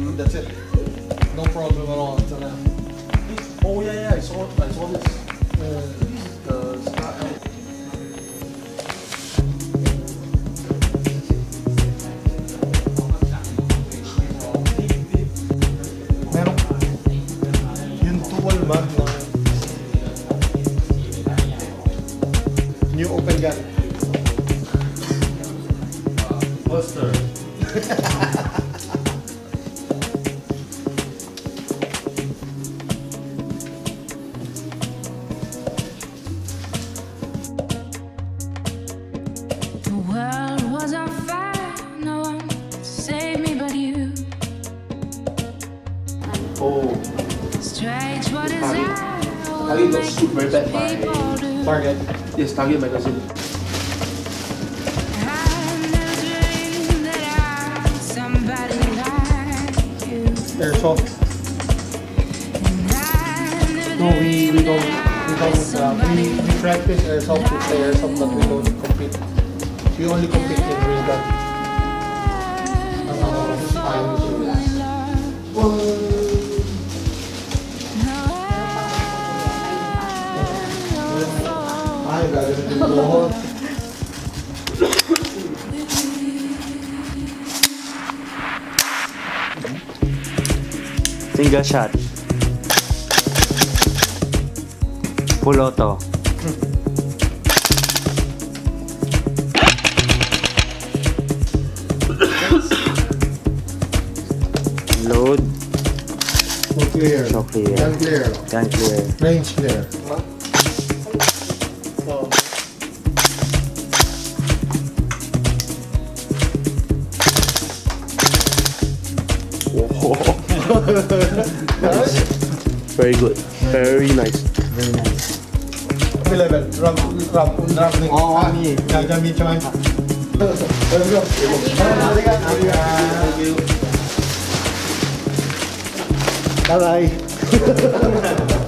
That's it. No problem at all until now. Oh yeah, I saw this. Meron yung dual mag na new open gun. Buster. The world was on fire, no one saved me but you. Oh, Strange what is that? Target got shoot very bad by Target. yes, target by Godzilla. Airsoft. No, we practice airsoft with the airsoft, but we don't compete. We only compete in real gun. Ay, gagawin din mo. Single shot. Full auto. Load. So clear. So clear. Gun clear. Gun clear. Range clear. Very good. Very nice. Very nice. Level. Ramp. Oh, ani. Gagamit siya ngayon. Let's go. Bye-bye.